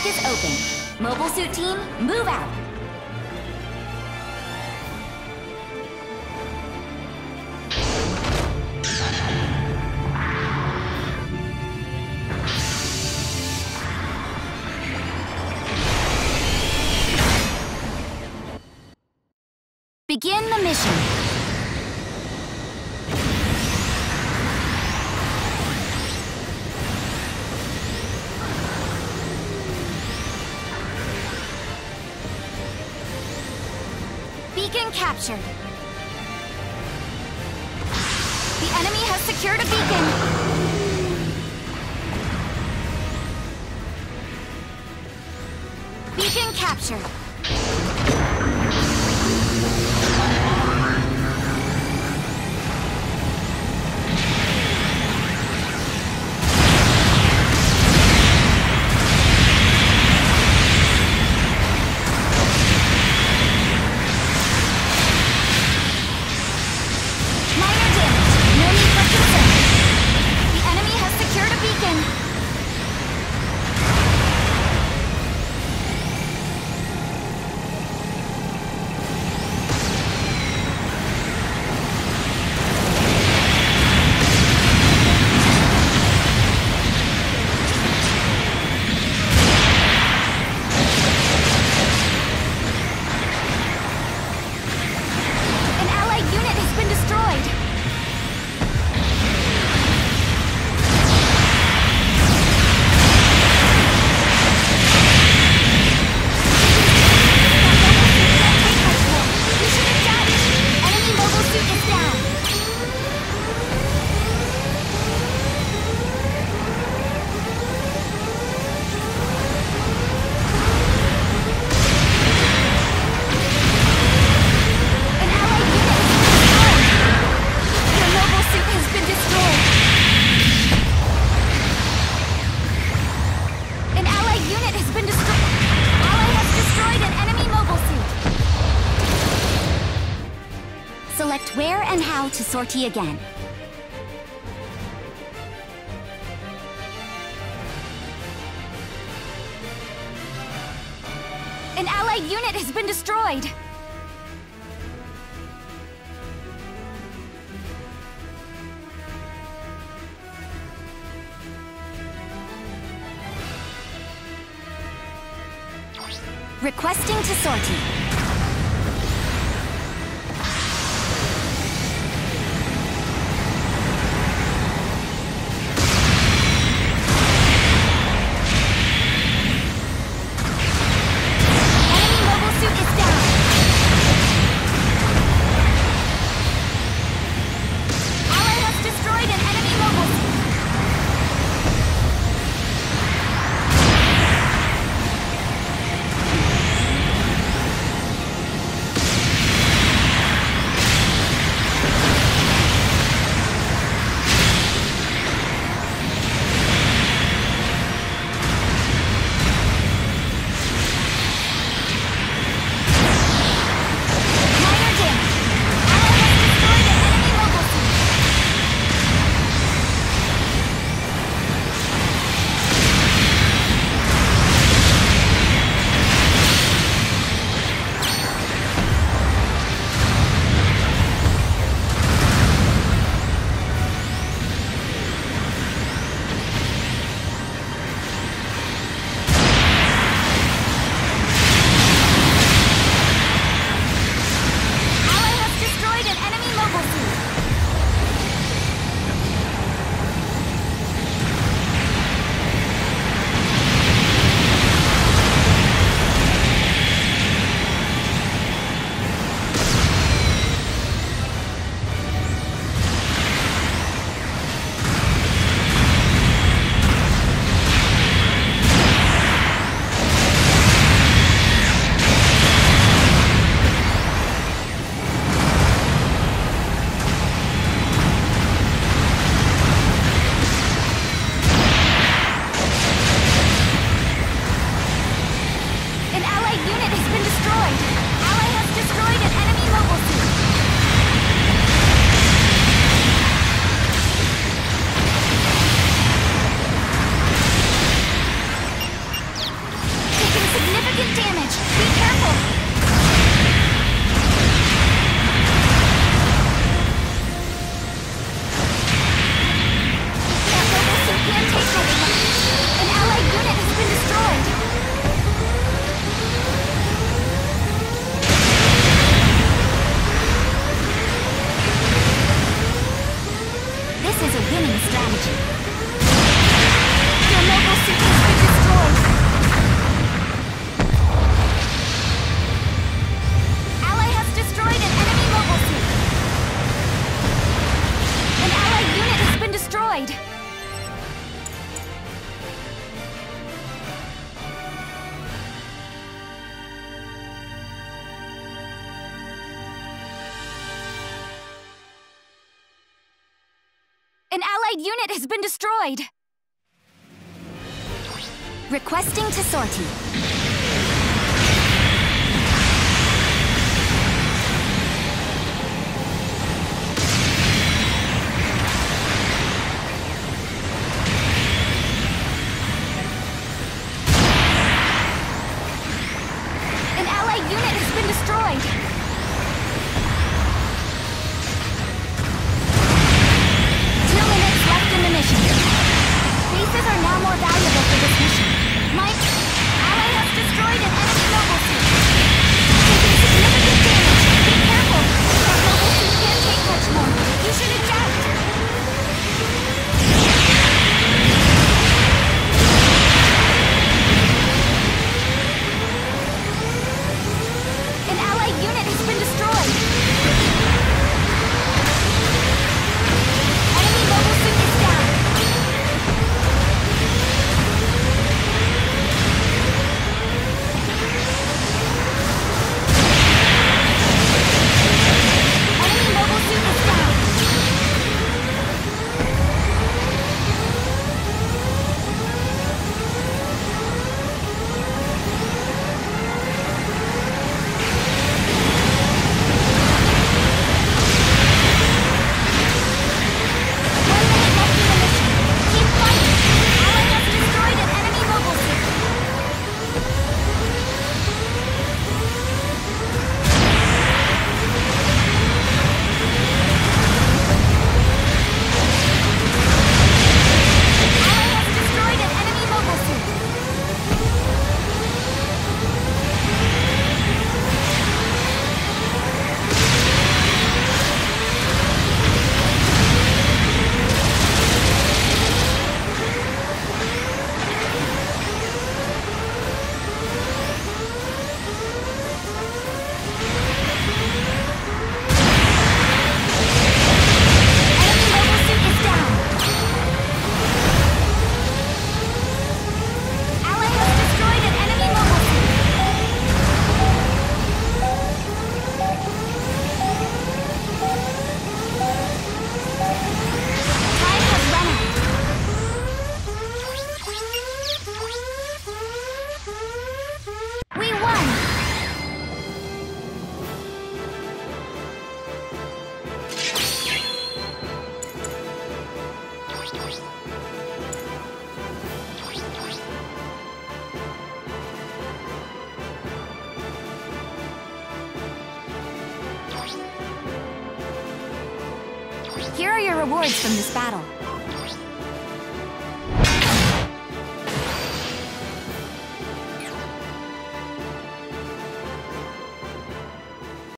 is open. Mobile suit team, move out. Begin the mission. Beacon captured. The enemy has secured a beacon. Beacon captured. Select where and how to sortie again. An allied unit has been destroyed! Requesting to sortie. An allied unit has been destroyed! Requesting to sortie. An allied unit has been destroyed! Bases are now more valuable for this mission. My ally has destroyed an enemy mobile suit. Taking significant damage. Be careful. That mobile suit can't take much more. You should eject. An allied unit has been destroyed. Enemy mobile suit is down. Here are your rewards from this battle.